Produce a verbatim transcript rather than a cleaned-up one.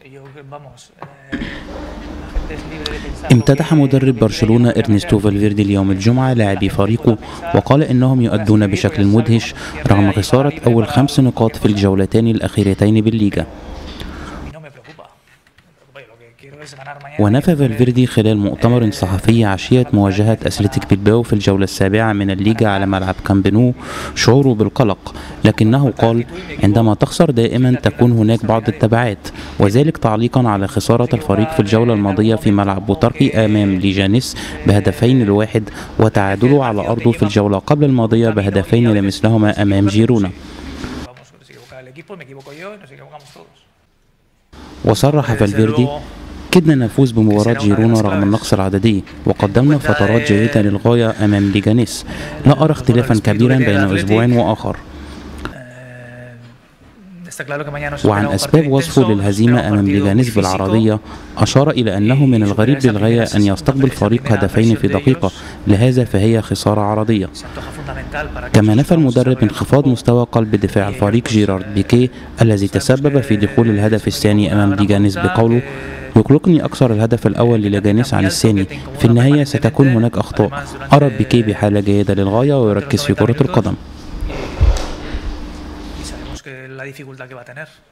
امتدح مدرب برشلونة إرنستو فالفيردي اليوم الجمعة لاعبي فريقه، وقال إنهم يؤدون بشكل مدهش رغم خسارة أول خمس نقاط في الجولتين الأخيرتين بالليغا. ونفى فالفيردي خلال مؤتمر صحفي عشية مواجهة أثلتيك بلباو في الجولة السابعة من الليغا على ملعب كامب نو شعوره بالقلق، لكنه قال: عندما تخسر دائما تكون هناك بعض التبعات، وذلك تعليقا على خسارة الفريق في الجولة الماضية في ملعب بوتارقي أمام ليجانيس بهدفين لواحد، وتعادله على أرضه في الجولة قبل الماضية بهدفين لمثلهما أمام جيرونا. وصرح فالفيردي: كدنا نفوز بمباراة جيرونا رغم النقص العددي، وقدمنا فترات جيدة للغاية أمام ليجانيس. لا أرى اختلافا كبيرا بين أسبوع وآخر. وعن أسباب وصفه للهزيمة أمام ليجانيس بالعرضية، أشار إلى أنه من الغريب للغاية أن يستقبل فريق هدفين في دقيقة، لهذا فهي خسارة عرضية. كما نفى المدرب انخفاض مستوى قلب دفاع الفريق جيرارد بيكيه الذي تسبب في دخول الهدف الثاني أمام ليجانيس بقوله: يقلقني أكثر الهدف الأول لليجانيس عن الثاني، في النهاية ستكون هناك أخطاء. أرى بيكيه بحالة جيدة للغاية ويركز في كرة القدم.